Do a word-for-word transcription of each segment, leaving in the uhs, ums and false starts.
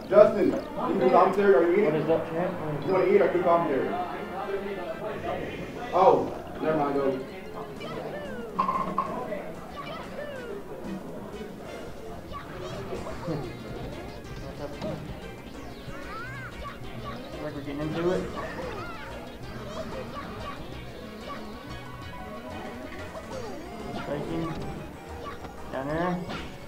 Justin, you do commentary or you eat? What is up, champ? You want to eat or do commentary? Oh, never mind, go. Looks like we're getting into it. Striking. Down there.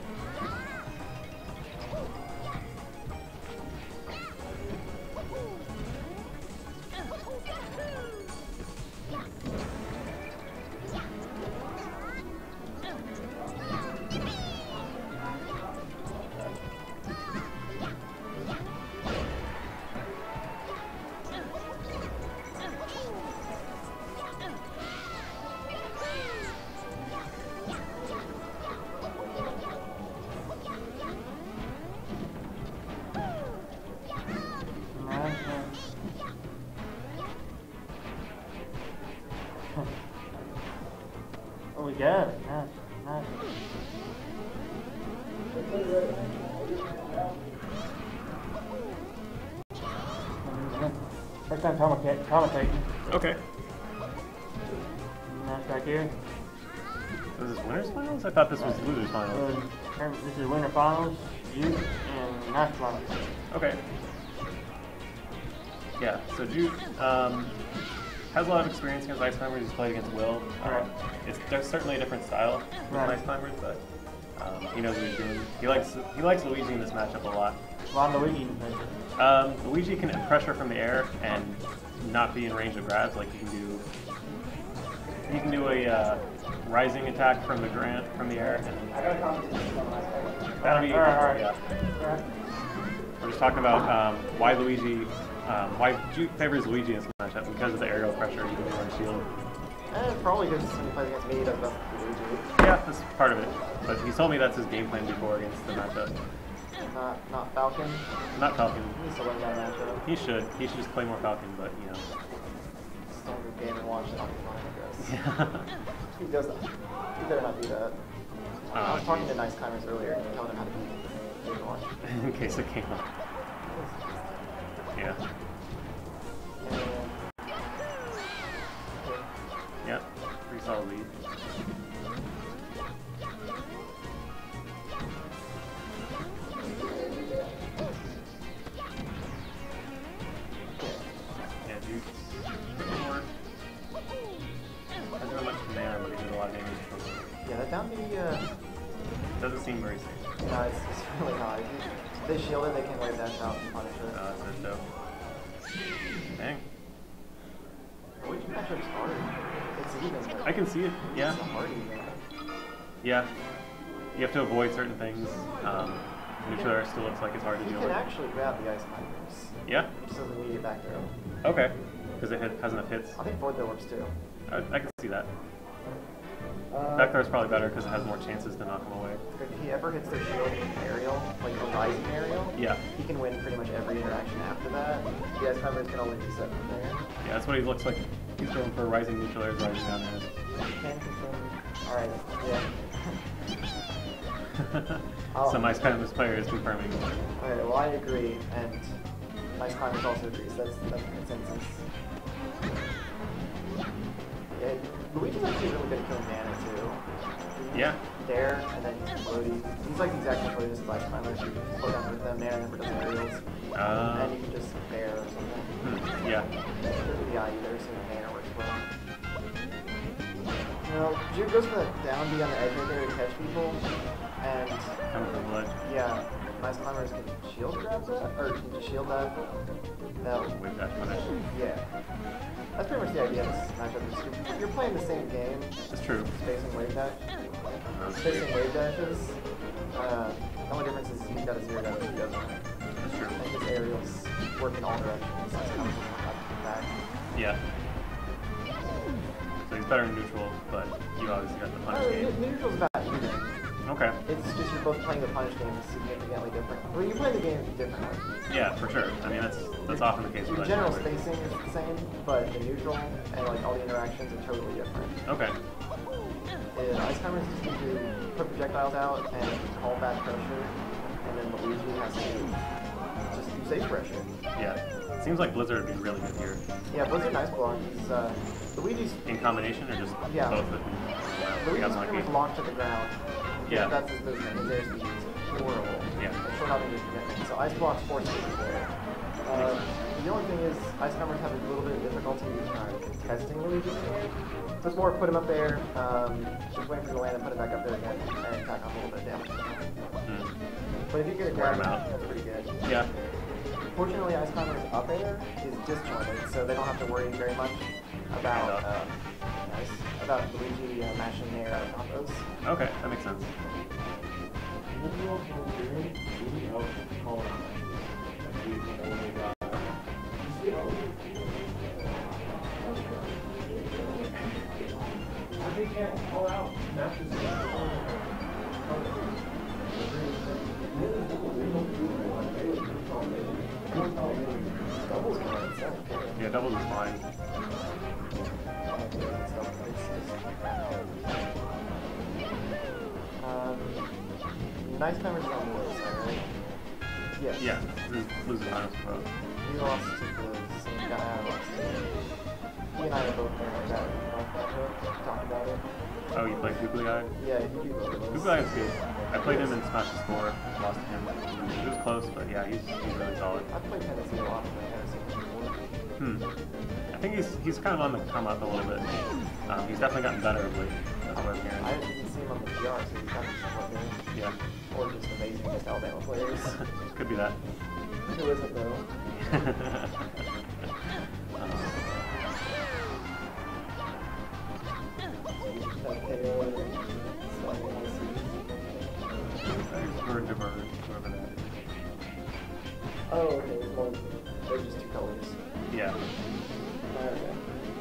Oh, we got it. Nice, nice. First time commenta- commentating. Okay. Nice back here. Was this winners finals? I thought this was losers finals. Uh, this is winter finals, Juke, and nice finals. Okay. Yeah, so Juke um, has a lot of experience against Ice Climbers. He's played against Will. Um, Right. It's there's certainly a different style with Right. Ice Climbers, but um, he knows what he's doing. He likes he likes Luigi in this matchup a lot. Why Luigi in this? Um, Luigi can pressure from the air and not be in range of grabs. Like he can do, he can do a uh, rising attack from the ground, from the air. And that'll be All right, all right. yeah. All right. We're just talking about um, why Luigi, um, why Juke favors Luigi in this matchup because of the aerial pressure you can do on shield. Eh, probably because when he plays against me, he does nothing to Luigi. Yeah, that's part of it. But he told me that's his game plan before against the matchup. Not, not Falcon. Not Falcon. He needs to learn that matchup. He should. He should just play more Falcon, but you know. Still a good game and watch it on the line, I guess. Yeah. He does that. He better not do that. Uh, I was talking to Nice Climbers earlier and telling him how to be game watch. in case it came up. Yeah. And, Yep. Pretty solid lead. Yeah, Duke. More. Hasn't done much mana, but he did a lot of damage from it. yeah, that down B, uh, Doesn't seem very safe. no, it's, it's really not. If they shield it, they can wave dash out and punish it. Uh, so dope. Dang. Which matchup's hard? It's even. But I can see it. Yeah. It's a hard even. Yeah. You have to avoid certain things. Um, neutral air still looks like it's hard to You deal can with. actually grab the Ice Climbers. Yeah? Just as an immediate back throw. Okay. Because it hit, has enough hits. I think forward throw works too. I, I can see that. Uh, Back throw is probably better because it has more chances to knock him away. If he ever hits their shield aerial, like a rising aerial, Yeah. he can win pretty much every interaction after that. The Ice Climbers can only reset from there. Yeah, that's what he looks like. He's going for rising neutral airs, rising down airs. Can confirm. Alright, yeah. Some Ice Climbers player is confirming. Alright, well I agree, and Ice Climbers also agrees. That's, that's the consensus. Yeah, Luigi's actually really good at killing mana too. Yeah. Dare, and then floaty. He's like the exact same floaty as Ice Climbers. You float down with them, mana never does aerials. Uh, and you can just bear or something. hmm, yeah. Yeah, either, so the mana works well. You know, Juke goes for that down B on the edge right there to catch people, and Coming from blood. yeah, Ice Climbers can shield grab that, or can just shield that. That With that punish. yeah. That's pretty much the idea of this matchup. Is you're, you're playing the same game, That's true. spacing wave dash, That's spacing true. wave dashes. Uh, the only difference is he's got a zero dash, he doesn't. That's true. And his aerials work in all directions. Ice Climbers don't have to back. Yeah. So he's better in neutral, but you obviously got the Uh, punish game. neutral's about even. Okay. It's just you're both playing the punish game significantly different. Well, you play the game differently. Yeah, for sure. I mean, that's that's often the case with Your Ice general Climbers. spacing is the same, but the neutral and like all the interactions are totally different. Okay. Uh, Ice Climbers just need to put projectiles out and call back pressure, and then Luigi has to safe pressure. Yeah. Seems like Blizzard would be really good here. Yeah, Blizzard Ice Block is, uh, Luigi's... In combination or just Yeah. both of them? Wow, we Luigi's got pretty much lucky. locked to the ground. Yeah. That's his movement. His airspeed is horrible. Yeah. And short hopping is commitment. So Ice Block's forced to be there. Uh, the only thing is, Ice Climbers have a little bit of difficulty uh, contesting Luigi. So it's more put him up there, um, just waiting for him to land and put him back up there again, and tack on a little bit of damage. Mm. But if you get a Wear grab, him out. that's pretty good. Yeah. Fortunately, Ice Climbers up air is disjointed, so they don't have to worry very much about uh, nice, about Luigi uh, mashing air out of combos. Okay, that makes sense. Doubles can run itself. Yeah, doubles is fine. Um, Nice Climbers is on the low side, right? Yes. Yeah, this loses minus both. We lost to the same guy I lost to. He and I are both there like that. Like that hook. Talk about it. Oh, you played Googly Eye? Yeah, he do both of those. Googly Eye is good. I played him in Smash four, lost to him. It was close, but yeah, he's, he's really solid. I've played Tennessee a lot, but I've never seen him before. Hmm. I think he's he's kind of on the come up a little bit. Um, he's definitely gotten better of late. That's what I'm hearing. I didn't see him on the P R, so he's kind of somewhat good. Yeah. Or just amazing against Alabama players. Could be that. Who isn't, though? um, Bird to bird, whoever that is. Oh, okay. Well, they're just two colors. Yeah. Okay.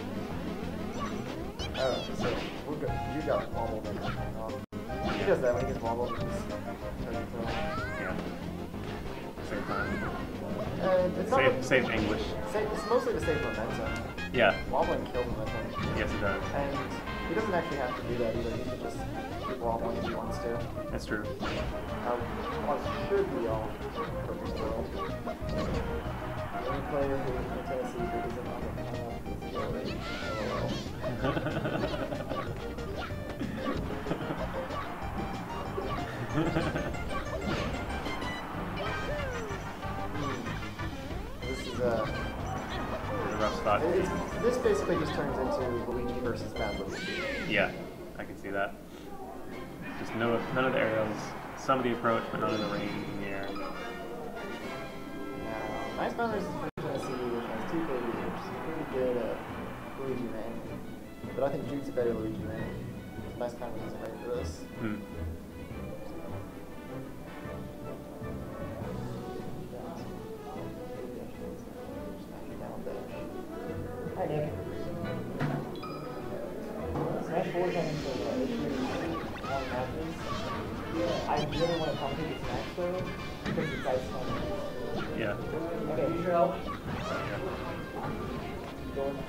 Oh, so we're good. You got wobble then. He does that when he gets wobbled. He's turning pro. Yeah. Same time. Uh, it's not Save, the, save English. save, it's mostly to save momentum. Yeah. Wobbling kills momentum. Yes, it does. And he doesn't actually have to do that either. He can just keep wobbling if he wants to. That's true. Now, one should be all perfect world. The only player who in Tennessee who isn't on the panel is Yory. This is a... It's a rough spot. It's, this basically just turns into Luigi versus bad Luigi. Yeah, I can see that. Just no, none of the arrows, some of the approach, but none of the range in the air. Now, Nice Climbers is from Tennessee, which has two K leaders. Pretty good at Luigi main. But I think Juke's a better Luigi main. Nice Climbers isn't ready for this. Hmm. Hi, Nick. Smash four is having some uh, issues on matches. I really want to compete with Smash though, because it's Ice Climbers. Yeah. Okay, use your help. Yeah. Going.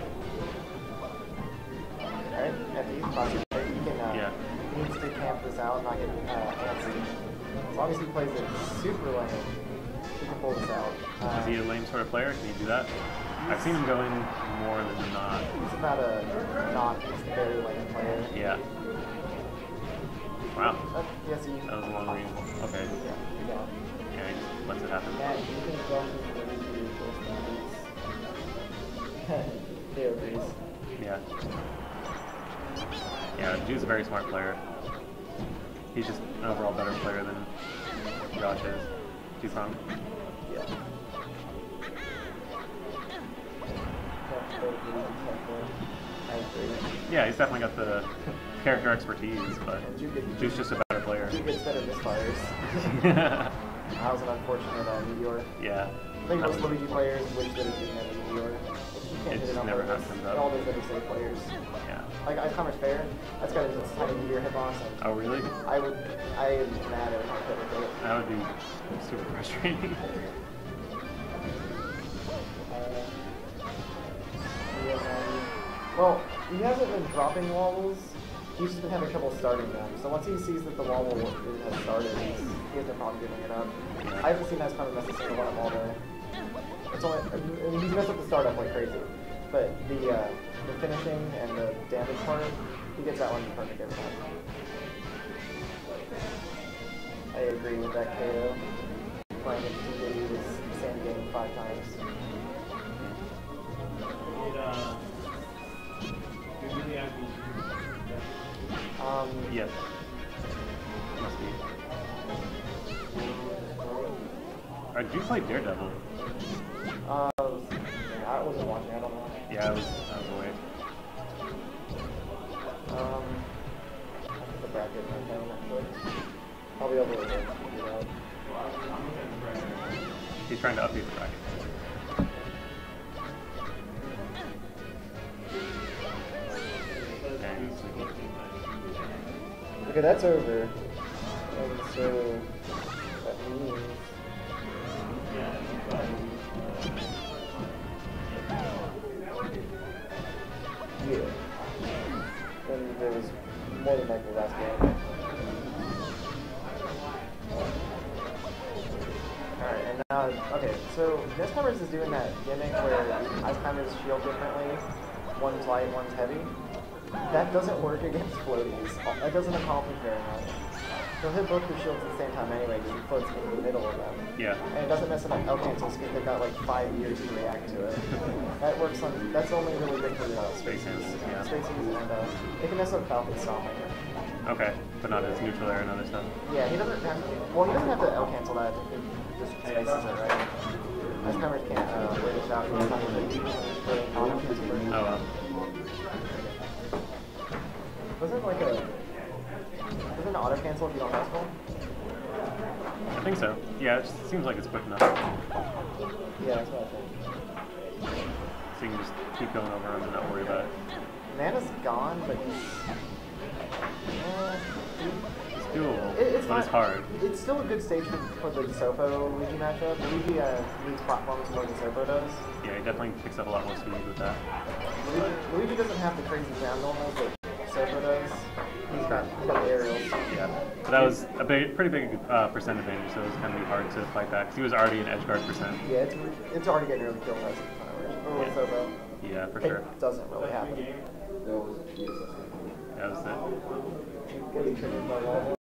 Alright, after you cross your plate, you can uh, Yeah. he needs to camp this out, not get uh, antsy. As long as he plays it super lame, he can pull this out. Uh, Is he a lame sort of player? Can he do that? I've seen him go in more than not. He's not a not he's a very lame player. Yeah. Wow. Uh, yes, he. That was a long range. Okay. Yeah, you got it. Yeah, he just lets it happen. Yeah, you can go through the review of They agrees. Yeah. Yeah, Jude's a very smart player. He's just an overall better player than Josh is. Two-prong. Yeah. I agree. Yeah, he's definitely got the character expertise, but And Jude gets, Jude's just a better player. Jude gets better misfires. Yeah. That was an unfortunate uh, meteor. Yeah. I think That most was- Luigi players wish that it didn't have a meteor. You can't It hit just it on never purpose. happens And up. all those other safe players. Yeah. Like Ice Climbers Fair, that's got a tiny meteor hitbox. And Oh, really? I would, I am mad at how I could it. That would be super frustrating. Well, he hasn't been dropping wobbles. he's just been having trouble starting them. So once he sees that the wall will, has started, he's, he has no problem giving it up. I haven't seen Ice Climber mess a single one up all day. It's only, I mean, he's messed up the startup like crazy. But the uh, the finishing and the damage part, he gets that one perfect every time. I agree with that K O. Playing it to the same game five times. Um, Yes. Must be. Or did you play Daredevil? uh, I wasn't watching, I don't know. Yeah, I was, I was away. Um, the bracket right now, actually. I'll be able to figure it out. He's trying to update the bracket. And he's like, Okay, that's over. And so that means yeah. Then there was more than likely last game. Alright, and now okay, so Ice Climbers is doing that gimmick where Ice Climbers shield differently. One's light, one's heavy. That doesn't work against floaties. That doesn't accomplish very much. He'll hit both their shields at the same time anyway because he floats in the middle of them. yeah. And it doesn't mess up L cancels because they've got like five years to react to it. That works on, that's only really good for uh, Space Hands, yeah. Space Hands and uh, it can mess up Falcon stomping. Okay, but not as neutral air and other stuff. Yeah, he doesn't have to, well he doesn't have to L cancel that, it just spaces it, right? Ice Climbers can't uh, wait this out for the time that you Oh well. Wasn't like a, doesn't it auto cancel if you don't wrestle? I think so. Yeah, it just seems like it's quick enough. Yeah, that's what I think. So you can just keep going over them and not worry about it. Mana's gone, but he's, uh, It's doable, It, it's but not, it's hard. It's still a good stage for, for the Sofo Luigi matchup. Luigi uh, needs platforms more than Sofo does. Yeah, he definitely picks up a lot more speed with that. Luigi, Luigi doesn't have the crazy ground normals that Sofo does. He's got, he's got the aerials. Yeah, but that was a big, pretty big uh, percent advantage, so it was going to be hard to fight back. 'Cause he was already an edge guard percent. Yeah, it's, it's already getting really killed as or with Yeah. Sofo. Yeah, for It sure. doesn't really happen. That was That was it. Getting triggered by wall.